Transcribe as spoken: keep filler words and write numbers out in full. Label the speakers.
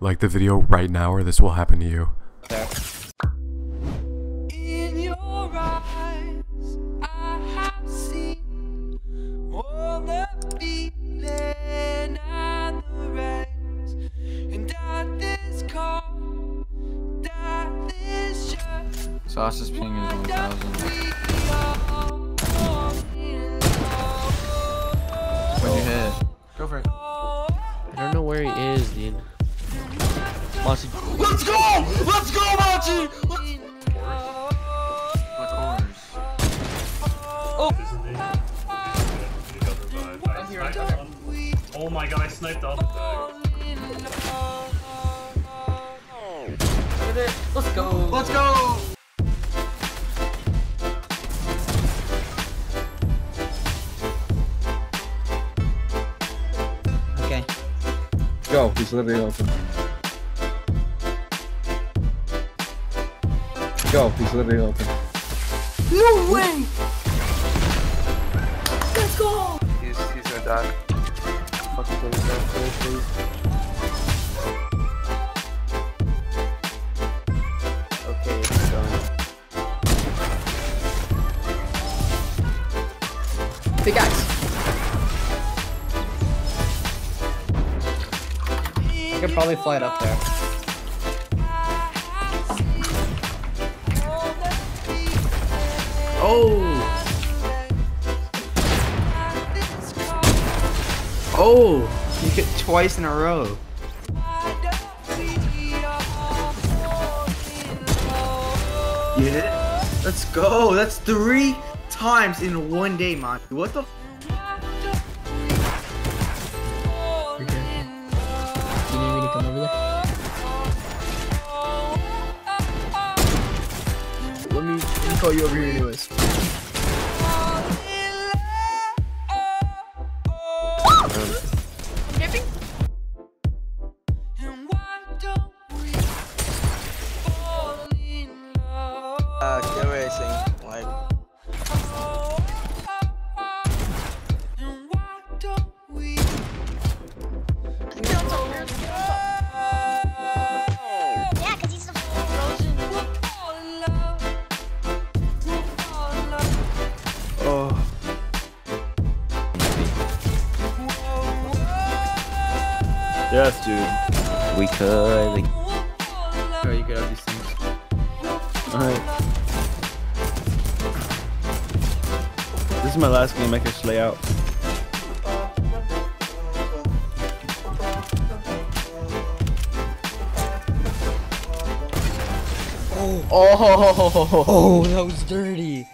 Speaker 1: Like the video right now or this will happen to you.
Speaker 2: There.
Speaker 3: In your eyes, I have seen all the feeling and the rains, and at this call, that this just
Speaker 2: Sauce's ping is one thousand. What'd you hit? Go for it.
Speaker 4: I don't know where he is, dude. Mossy.
Speaker 2: Let's go! Let's go, Machi! My corners. Oh! I'm here, I'm here.
Speaker 5: Oh my god, I sniped off the bag.
Speaker 2: Let's go! Let's go! Okay.
Speaker 6: Go, he's literally open. Go, he's literally open.
Speaker 3: no way! Let's go!
Speaker 7: He's, he's gonna die. Fucking please, no, please, please. Okay, it's done.
Speaker 2: Hey guys! I could probably fly it up there. Oh! Oh! You hit twice in a row. Yeah! Let's go! That's three times in one day, man. What the f?
Speaker 4: Okay. You need me to come over there? Let me, let me call you over here anyways.
Speaker 7: Uh, kill racing, like.
Speaker 8: Yeah, because he's the frozen.
Speaker 7: Oh.
Speaker 6: Yes, dude.
Speaker 4: We could.
Speaker 2: Oh, you could have these things.
Speaker 6: Alright. This is my last game I can lay out.
Speaker 4: Oh, oh, that was dirty.